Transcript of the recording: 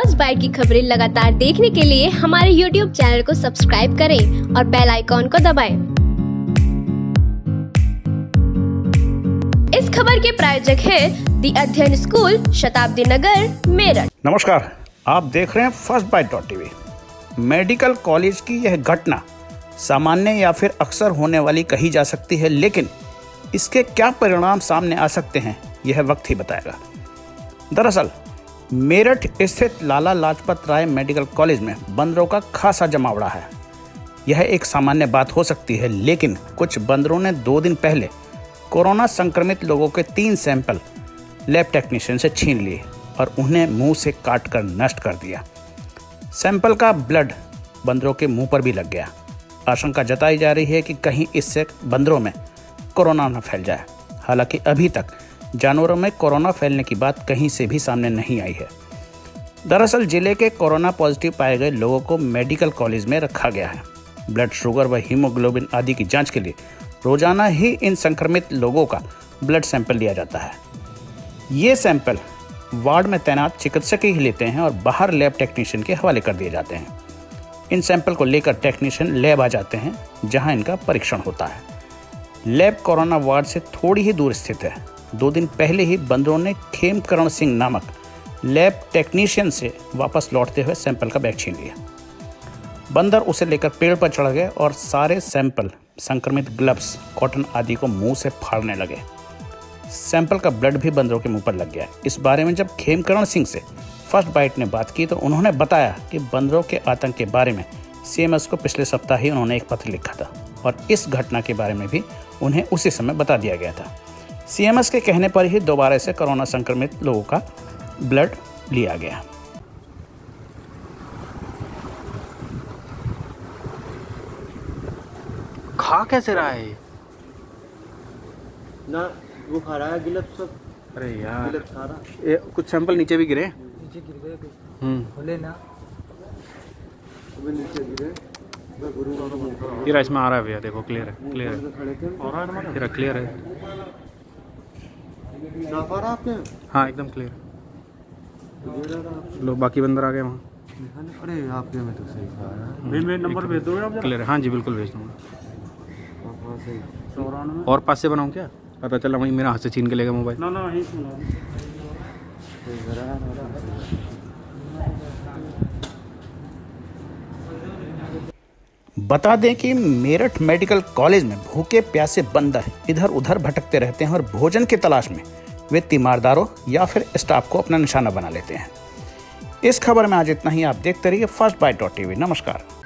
First bite की खबरें लगातार देखने के लिए हमारे YouTube चैनल को सब्सक्राइब करें और बेल आइकॉन को दबाएं। इस खबर के प्रायोजक है दी अध्ययन स्कूल, शताब्दी नगर, मेरठ। नमस्कार, आप देख रहे हैं fastbite.tv। मेडिकल कॉलेज की यह घटना सामान्य या फिर अक्सर होने वाली कही जा सकती है, लेकिन इसके क्या परिणाम सामने आ सकते हैं यह वक्त ही बताएगा। दरअसल मेरठ स्थित लाला लाजपत राय मेडिकल कॉलेज में बंदरों का खासा जमावड़ा है। यह एक सामान्य बात हो सकती है, लेकिन कुछ बंदरों ने 2 दिन पहले कोरोना संक्रमित लोगों के 3 सैंपल लैब टेक्नीशियन से छीन लिए और उन्हें मुंह से काट कर नष्ट कर दिया। सैंपल का ब्लड बंदरों के मुंह पर भी लग गया। आशंका जताई जा रही है कि कहीं इससे बंदरों में कोरोना न फैल जाए। हालांकि अभी तक जानवरों में कोरोना फैलने की बात कहीं से भी सामने नहीं आई है। दरअसल जिले के कोरोना पॉजिटिव पाए गए लोगों को मेडिकल कॉलेज में रखा गया है। ब्लड शुगर व हीमोग्लोबिन आदि की जांच के लिए रोजाना ही इन संक्रमित लोगों का ब्लड सैंपल लिया जाता है। ये सैंपल वार्ड में तैनात चिकित्सक ही लेते हैं और बाहर लैब टेक्नीशियन के हवाले कर दिए जाते हैं। इन सैंपल को लेकर टेक्नीशियन लैब आ जाते हैं, जहां इनका परीक्षण होता है। लैब कोरोना वार्ड से थोड़ी ही दूर स्थित है। 2 दिन पहले ही बंदरों ने खेमकरण सिंह नामक लैब टेक्नीशियन से वापस लौटते हुए सैंपल का बैग छीन लिया। बंदर उसे लेकर पेड़ पर चढ़ गए और सारे सैंपल संक्रमित ग्लव्स, कॉटन आदि को मुंह से फाड़ने लगे। सैंपल का ब्लड भी बंदरों के मुंह पर लग गया। इस बारे में जब खेमकरण सिंह से फर्स्ट बाइट ने बात की तो उन्होंने बताया कि बंदरों के आतंक के बारे में CMS को पिछले सप्ताह ही उन्होंने एक पत्र लिखा था और इस घटना के बारे में भी उन्हें उसी समय बता दिया गया था। CMS के कहने पर ही दोबारा से कोरोना संक्रमित लोगों का ब्लड लिया गया। खा कैसे रहा है ना? वो खा रहा है गिलप सब। अरे यार, गिलप खा रहा। ये कुछ सैंपल नीचे भी गिरे। नीचे गिर गए कुछ। खोले ना नीचे गिरे। ये इसमें आ रहा है भैया, देखो क्लियर है, क्लियर है, ये क्लियर है। साफ आ रहा आपके? हाँ एकदम क्लियर। लो बाकी बंदर आ गए वहाँ। अरे आपके में तो सही खा रहा है। नंबर भेज दो आप। क्लियर है, हाँ जी बिल्कुल भेज दूँगा। और पास से बनाऊँ क्या? पता चला वहीं मेरा हाथ से छीन के लेगा मोबाइल। ना वहीं बता दें कि मेरठ मेडिकल कॉलेज में भूखे प्यासे बंदर इधर उधर भटकते रहते हैं और भोजन की तलाश में वे तीमारदारों या फिर स्टाफ को अपना निशाना बना लेते हैं। इस खबर में आज इतना ही। आप देखते रहिए fastbite.tv। नमस्कार।